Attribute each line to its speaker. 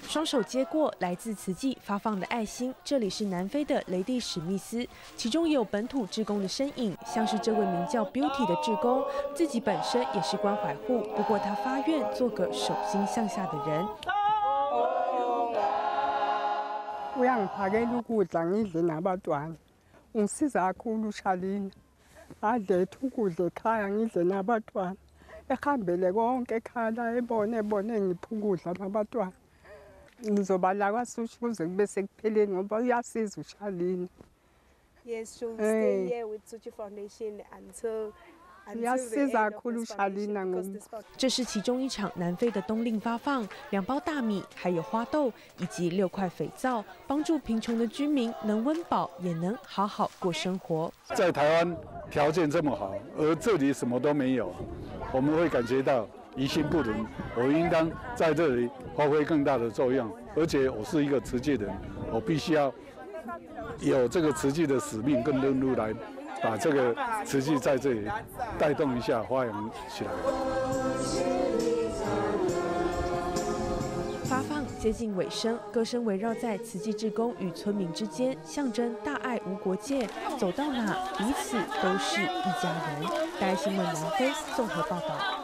Speaker 1: 双手接过来自慈济发放的爱心。这里是南非的雷蒂史密斯，其中也有本土志工的身影，像是这位名叫 Beauty 的志工，自己本身也是关怀户，不过他发愿做个手心向下的人。
Speaker 2: Uyangiphakela ukudla ngidle nabantwana. Ungisiza kakhulu Shalini. Aletha ukudla ekhaya ngidle nabantwana. Ehambele konke ekhaya la ebone ngipha ukudla nabantwana. Ngizoba la kwasuthi kuze kube sekupheleni ngoba uyasiza uShalini.
Speaker 3: Yes, she'll stay here with Suchi Foundation until
Speaker 1: 这是其中一场南非的冬令发放，2包大米，还有花豆以及6块肥皂，帮助贫穷的居民能温饱，也能好好过生活。
Speaker 4: 在台湾条件这么好，而这里什么都没有，我们会感觉到于心不忍。我应当在这里发挥更大的作用，而且我是一个慈济人，我必须要有这个慈济的使命跟任务来。 把这个慈济在这里带动一下，发扬起来。
Speaker 1: 发放接近尾声，歌声围绕在慈济志工与村民之间，象征大爱无国界，走到哪彼此都是一家人。大爱新闻南非综合报道。